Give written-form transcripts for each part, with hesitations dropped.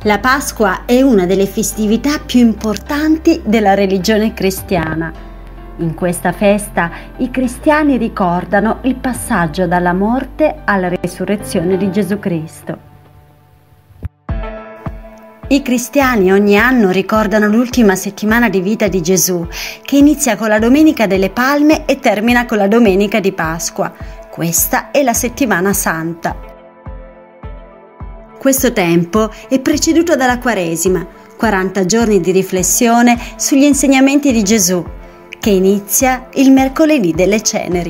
La Pasqua è una delle festività più importanti della religione cristiana. In questa festa i cristiani ricordano il passaggio dalla morte alla risurrezione di Gesù Cristo. I cristiani ogni anno ricordano l'ultima settimana di vita di Gesù, che inizia con la Domenica delle Palme e termina con la Domenica di Pasqua. Questa è la Settimana Santa. Questo tempo è preceduto dalla Quaresima, 40 giorni di riflessione sugli insegnamenti di Gesù, che inizia il mercoledì delle Ceneri.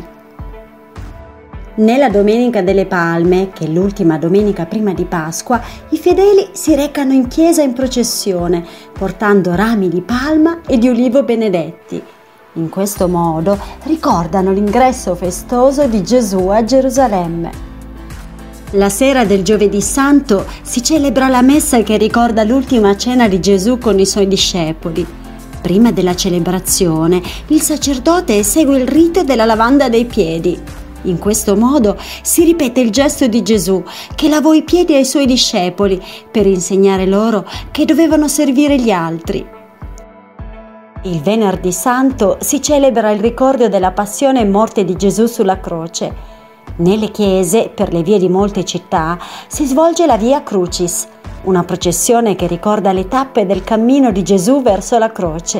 Nella Domenica delle Palme, che è l'ultima domenica prima di Pasqua, i fedeli si recano in chiesa in processione, portando rami di palma e di ulivo benedetti. In questo modo ricordano l'ingresso festoso di Gesù a Gerusalemme. La sera del Giovedì Santo si celebra la messa che ricorda l'ultima cena di Gesù con i suoi discepoli. Prima della celebrazione, il sacerdote esegue il rito della lavanda dei piedi. In questo modo si ripete il gesto di Gesù che lavò i piedi ai suoi discepoli per insegnare loro che dovevano servire gli altri. Il Venerdì Santo si celebra il ricordo della passione e morte di Gesù sulla croce. Nelle chiese, per le vie di molte città, si svolge la Via Crucis, una processione che ricorda le tappe del cammino di Gesù verso la croce.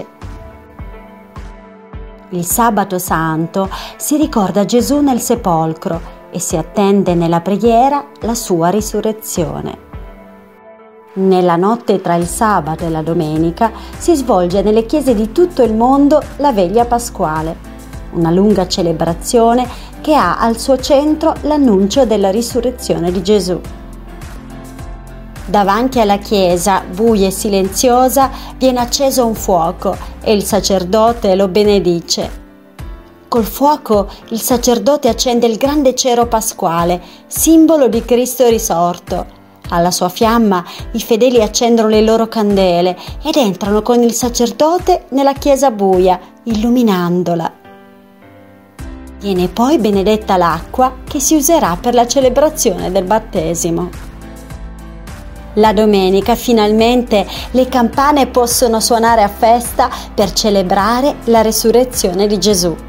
Il Sabato Santo si ricorda Gesù nel sepolcro e si attende nella preghiera la sua risurrezione. Nella notte tra il sabato e la domenica si svolge nelle chiese di tutto il mondo la Veglia Pasquale, una lunga celebrazione che ha al suo centro l'annuncio della risurrezione di Gesù. Davanti alla chiesa, buia e silenziosa, viene acceso un fuoco e il sacerdote lo benedice. Col fuoco il sacerdote accende il grande cero pasquale, simbolo di Cristo risorto. Alla sua fiamma i fedeli accendono le loro candele ed entrano con il sacerdote nella chiesa buia, illuminandola. Viene poi benedetta l'acqua che si userà per la celebrazione del battesimo. La domenica finalmente le campane possono suonare a festa per celebrare la resurrezione di Gesù.